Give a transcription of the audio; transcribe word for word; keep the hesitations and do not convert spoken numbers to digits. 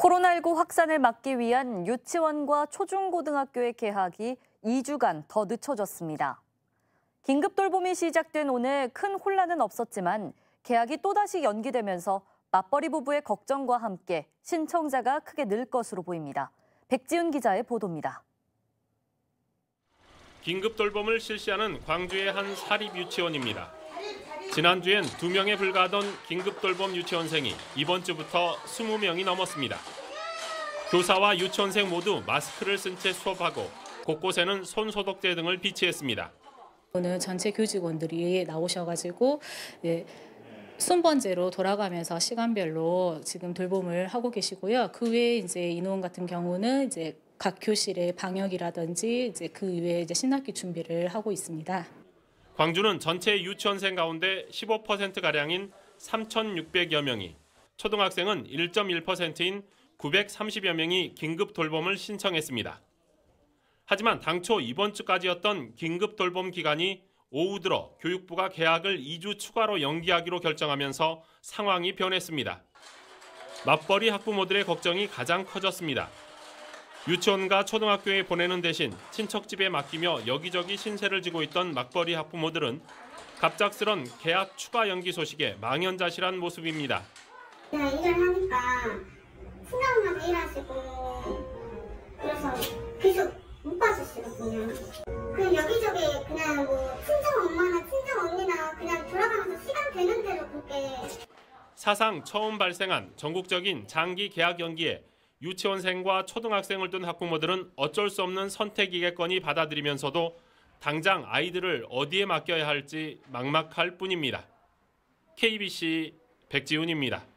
코로나십구 확산을 막기 위한 유치원과 초중고등학교의 개학이 이 주간 더 늦춰졌습니다. 긴급 돌봄이 시작된 오늘 큰 혼란은 없었지만 개학이 또다시 연기되면서 맞벌이 부부의 걱정과 함께 신청자가 크게 늘 것으로 보입니다. 백지훈 기자의 보도입니다. 긴급 돌봄을 실시하는 광주의 한 사립 유치원입니다. 지난주엔 두 명에 불과하던 긴급 돌봄 유치원생이 이번 주부터 스무 명이 넘었습니다. 교사와 유치원생 모두 마스크를 쓴 채 수업하고 곳곳에는 손소독제 등을 비치했습니다. 오늘 전체 교직원들이 나오셔가지고 예, 순번제로 돌아가면서 시간별로 지금 돌봄을 하고 계시고요. 그 외에 이제 인원 같은 경우는 이제 각 교실의 방역이라든지 이제 그 이외에 이제 신학기 준비를 하고 있습니다. 광주는 전체 유치원생 가운데 십오 퍼센트 가량인 삼천육백여 명이, 초등학생은 일 점 일 퍼센트인 구백삼십여 명이 긴급 돌봄을 신청했습니다. 하지만 당초 이번 주까지였던 긴급 돌봄 기간이 오후 들어 교육부가 개학을 이 주 추가로 연기하기로 결정하면서 상황이 변했습니다. 맞벌이 학부모들의 걱정이 가장 커졌습니다. 유치원과 초등학교에 보내는 대신 친척집에 맡기며 여기저기 신세를 지고 있던 맞벌이 학부모들은 갑작스런 개학 추가 연기 소식에 망연자실한 모습입니다. 제가 일을 하니까 친정엄마도 일하시고 그래서 계속 못 봐주시거든요. 그냥 여기저기 그냥 뭐 친정 엄마나 친정 언니나 그냥 돌아가면서 시간 되는 대로 그렇게. 사상 처음 발생한 전국적인 장기 개학 연기에 유치원생과 초등학생을 둔 학부모들은 어쩔 수 없는 선택이겠거니 받아들이면서도 당장 아이들을 어디에 맡겨야 할지 막막할 뿐입니다. 케이비씨 백지훈입니다.